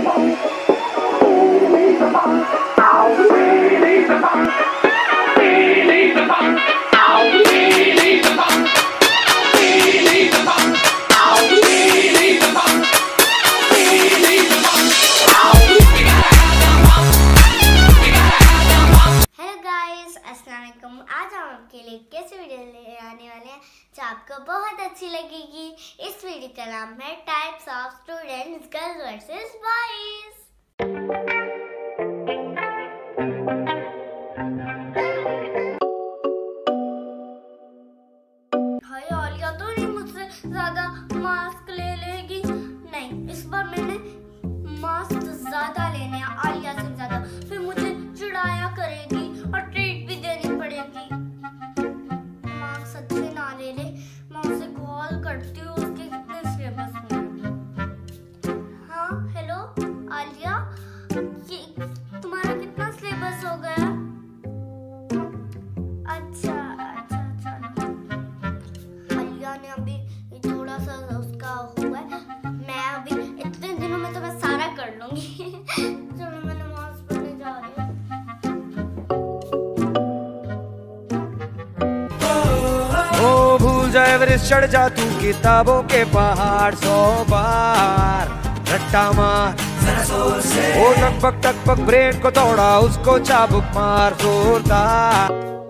कैसे वीडियो ले आने वाले हैं जो आपको बहुत अच्छी लगेगी। इस वीडियो का नाम है types of students girls versus boys. Hi Alia तो नहीं मुझसे ज्यादा मास्क ले लेगी। नहीं, इस बार मैंने मास्क ज्यादा लेने हैं आलिया से ज्यादा, फिर मुझे चिढ़ाया करेगी और ट्रीट भी देनी पड़ेगी। सच्चे ना ले ले, मैं उसे कॉल करती हूँ उसके कितने सिलेबस में। हाँ हेलो आलिया, ये तुम्हारा कितना सिलेबस हो गया? अच्छा अच्छा अच्छा, आलिया ने अभी थोड़ा सा उसका हुआ है, मैं अभी इतने दिनों में तो मैं सारा कर लूंगी। चलो मैं नमाज पढ़ने जा रही हूँ। एवरेस्ट चढ़ जा तू किताबों के पहाड़ 100 बार रट्टा मार ओ टक पक ब्रेन को तोड़ा उसको चाबुक मार जोरदार।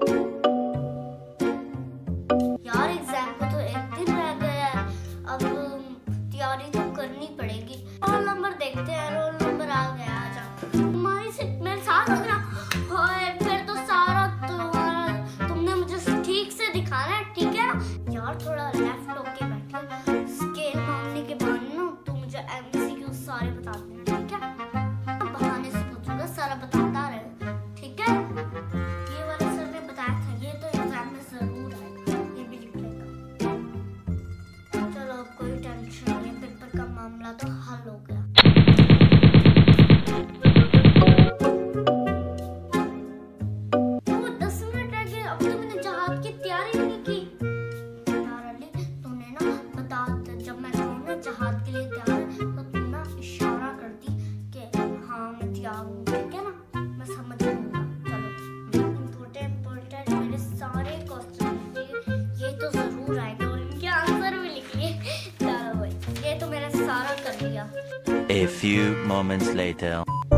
यार एग्जाम को तो एक दिन रह गया है, अब तैयारी तो करनी पड़ेगी। रोल नंबर देखते हैं, रोल नंबर आ गया। आजा तुम्हारी से मेरे साथ हो गया। फिर तो सारा तुम्हारा तुमने मुझे ठीक से दिखाना है, ठीक है ना? यार थोड़ा लेफ्ट होके बैठे, स्केल मांगने के बहाने ना तू मुझे एमसीक्यू सारे बता देना, ठीक है? बहाने से पूछूंगा, सारा बताता रहे, ठीक है? ये वाला सर ने बताया था, ये तो एग्जाम में जरूर आएगा, ये भी लिख लेगा। चलो अब कोई टेंशन नहीं है, पेपर का मामला तो हल हो गया। वो 10 मिनट रह गए, अब तो मैंने जहाज की तैयारी नहीं की। जब मैं कहूँ जहाज के लिए तैयार है तो तुम ना इशारा करती कि हाँ मैं तैयार हूँ, ठीक है ना? मैं समझ लूँगा। चलो इम्पोर्टेंट मेरे सारे क्वेश्चन ये तो जरूर आएगा और इनके आंसर भी लिख लिए। चलो भाई ये तो मैंने सारा कर लिया। A few moments later.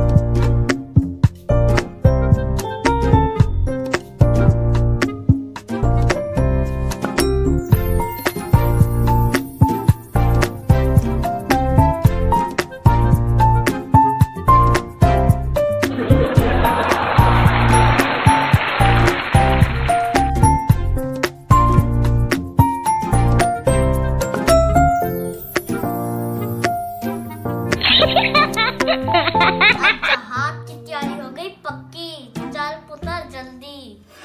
जहाज की तैयारी हो गई पक्की, चल पुत्र जल्दी।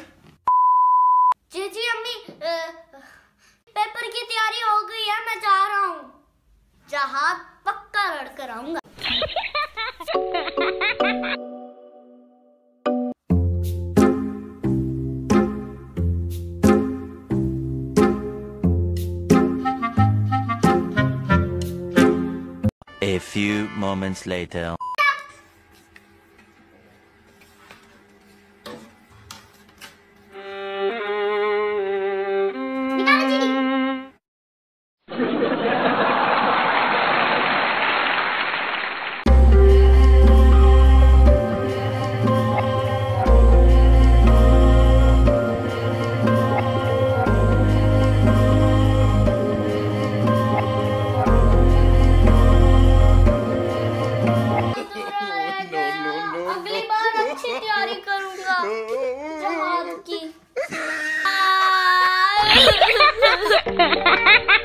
जी अम्मी, पेपर की तैयारी हो गई है, मैं जा रहा हूँ। जहाज पक्का लड़ कर आऊंगा। A few moments later. अगली बार अच्छी तैयारी करूंगा जहाज की।